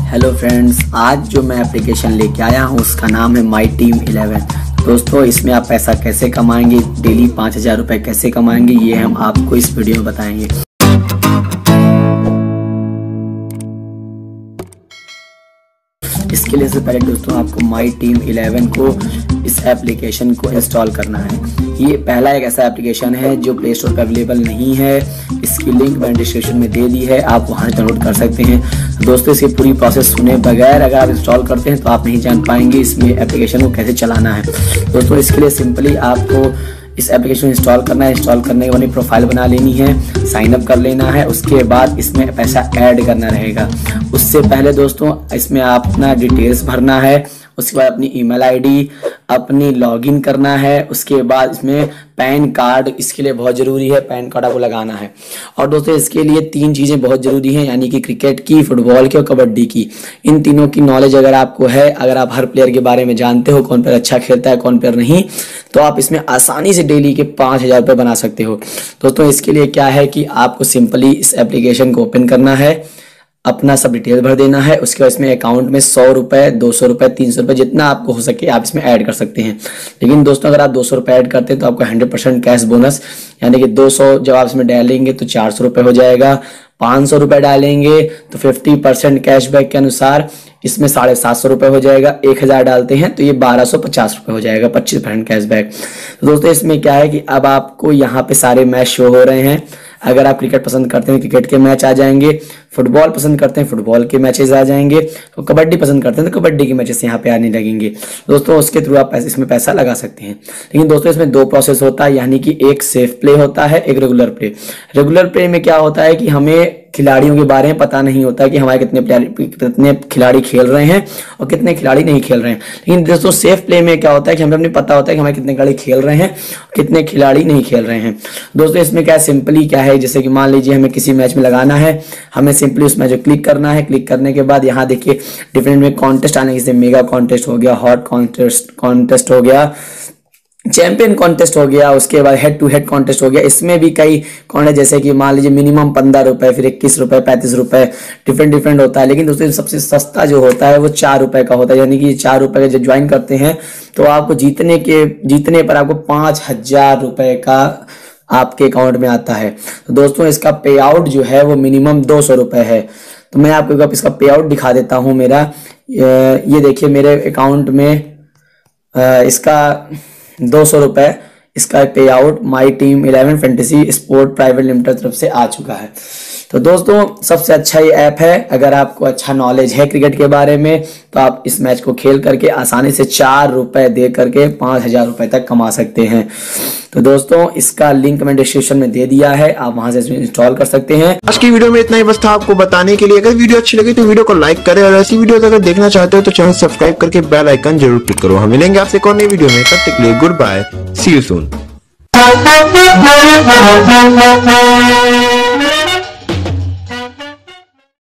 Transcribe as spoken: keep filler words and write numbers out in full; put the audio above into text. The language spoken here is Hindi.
हेलो फ्रेंड्स, आज जो मैं एप्लीकेशन लेके आया हूँ उसका नाम है माई टीम इलेवन। दोस्तों, इसमें आप पैसा कैसे कमाएंगे, डेली पाँच हज़ार रुपये कैसे कमाएंगे, ये हम आपको इस वीडियो में बताएंगे। इसके लिए से पहले दोस्तों आपको माई टीम इलेवन को इस एप्लीकेशन को इंस्टॉल करना है। ये पहला एक ऐसा एप्लीकेशन है जो प्ले स्टोर पर अवेलेबल नहीं है। इसकी लिंक मैंने डिस्क्रिप्शन में दे दी है, आप वहां से डाउनलोड कर सकते हैं। दोस्तों, इसकी पूरी प्रोसेस सुने बगैर अगर आप इंस्टॉल करते हैं तो आप नहीं जान पाएंगे इसमें एप्लीकेशन को कैसे चलाना है। दोस्तों, इसके लिए सिंपली आपको इस एप्लीकेशन इंस्टॉल करना है। इंस्टॉल करने के बाद प्रोफाइल बना लेनी है, साइन अप कर लेना है। उसके बाद इसमें पैसा ऐड करना रहेगा। उससे पहले दोस्तों इसमें आप अपना डिटेल्स भरना है। उसके बाद अपनी ईमेल आईडी, अपनी लॉगिन करना है। उसके बाद इसमें पैन कार्ड इसके लिए बहुत ज़रूरी है, पैन कार्ड आपको लगाना है। और दोस्तों, इसके लिए तीन चीज़ें बहुत ज़रूरी हैं, यानी कि क्रिकेट की, फुटबॉल की और कबड्डी की। इन तीनों की नॉलेज अगर आपको है, अगर आप हर प्लेयर के बारे में जानते हो, कौन प्लेयर अच्छा खेलता है, कौन प्लेयर नहीं, तो आप इसमें आसानी से डेली के पाँच हज़ार रुपये बना सकते हो। दोस्तों, इसके लिए क्या है कि आपको सिंपली इस एप्लीकेशन को ओपन करना है, अपना सब डिटेल भर देना है। उसके बाद इसमें अकाउंट में सौ रुपए, दो सौ रुपए, तीन सौ रुपए जितना आपको हो सके आप इसमें ऐड कर सकते हैं। लेकिन दोस्तों, अगर आप दो सौ रुपए ऐड करते हैं तो आपको हंड्रेड परसेंट कैश बोनस, यानी कि दो सौ जब आप इसमें डालेंगे तो चार सौ रुपए हो जाएगा। पाँच सौ रुपए डालेंगे तो फिफ्टी परसेंट कैशबैक के अनुसार इसमें साढ़े सात सौ रुपए हो जाएगा। एक हजार डालते हैं तो ये बारह सौ पचास रुपए हो जाएगा, पच्चीस परसेंट कैशबैक। तो दोस्तों, इसमें क्या है कि अब आपको यहाँ पे सारे मैच शो हो रहे हैं। अगर आप क्रिकेट पसंद करते हैं क्रिकेट के मैच आ जाएंगे, फुटबॉल पसंद करते हैं फुटबॉल के मैचेस आ जाएंगे, तो कबड्डी पसंद करते हैं तो कबड्डी के मैचेस यहाँ पे आने लगेंगे। दोस्तों, उसके थ्रू आप इसमें पैसा लगा सकते हैं। लेकिन दोस्तों, इसमें दो प्रोसेस होता है, यानी कि एक सेफ प्ले होता है, एक रेगुलर प्ले। रेगुलर प्ले में क्या होता है कि हमें खिलाड़ियों के बारे में पता नहीं होता है कि हमारे कितने प्लेयर कितने खिलाड़ी खेल रहे हैं और कितने खिलाड़ी नहीं खेल रहे हैं। लेकिन दोस्तों, सेफ प्ले में क्या होता है कि हमें अपने पता होता है कि हमारे कितने खिलाड़ी खेल रहे हैं, कितने खिलाड़ी नहीं खेल रहे हैं। दोस्तों, इसमें क्या सिंपली क्या है, जैसे कि मान लीजिए हमें किसी मैच में लगाना है, हमें सिंपली उस मैच में क्लिक करना है। क्लिक करने के बाद यहाँ देखिए डिफरेंट में कॉन्टेस्ट आने, जैसे मेगा कॉन्टेस्ट हो गया, हॉट कॉन्टेस्ट कॉन्टेस्ट हो गया, चैंपियन कॉन्टेस्ट हो गया, उसके बाद हेड टू हेड कॉन्टेस्ट हो गया। इसमें भी कई कॉन्टेस्ट, जैसे कि मान लीजिए मिनिमम पंद्रह रुपए, फिर इक्कीस रुपए, पैंतीस रुपए, डिफरेंट डिफरेंट होता है। लेकिन दोस्तों, सबसे सस्ता जो होता है वो चार रुपए का होता है, यानी कि चार रुपए का जब ज्वाइन करते हैं तो आपको जीतने के जीतने पर आपको पांच हजार रुपए का आपके अकाउंट में आता है। तो दोस्तों, इसका पे आउट जो है वो मिनिमम दो सौ रुपए है। तो मैं आपको इसका पे आउट दिखा देता हूं। मेरा ये देखिए, मेरे अकाउंट में इसका दो सौ रुपए इसका pay out my team eleven fantasy sport private limited तरफ से आ चुका है। तो दोस्तों, सबसे अच्छा ये ऐप है। अगर आपको अच्छा नॉलेज है क्रिकेट के बारे में तो आप इस मैच को खेल करके आसानी से चार रुपए दे करके पांच हजार रुपए तक कमा सकते हैं। तो दोस्तों, इसका लिंक मैंने डिस्क्रिप्शन में दे दिया है, आप वहां से इंस्टॉल कर सकते हैं। आज की वीडियो में इतना ही बस था आपको बताने के लिए। अगर वीडियो अच्छी लगी तो वीडियो को लाइक करें और ऐसी वीडियो अगर देखना चाहते हो तो चैनल सब्सक्राइब करके बेल आइकन जरूर क्लिक करो। हम मिलेंगे आपसे एक और नई वीडियो में, तब तक के लिए goodbye, see you soon.